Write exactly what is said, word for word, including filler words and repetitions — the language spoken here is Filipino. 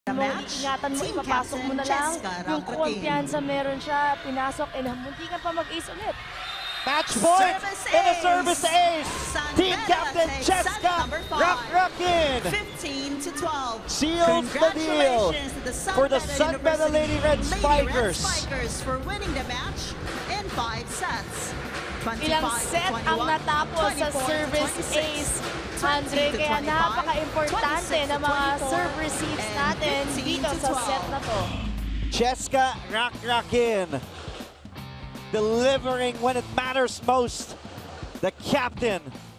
mo, ingatan mo, ipapasok mo na lang. Yung kumpiyansa meron siya, pinasok, and munti ka pa mag-ace ulit. Match point in the service ace. Team captain Cheska Rakrakin fifteen to twelve. seals the deal for the Sun Beda Lady Red Spikers. Spikers for winning the match in five sets. Ilang set ang natapos sa service ace, Andre, kaya napaka-importante ng mga serve receipts natin dito sa set na to. Cheska Rakrakin delivering when it matters most. The captain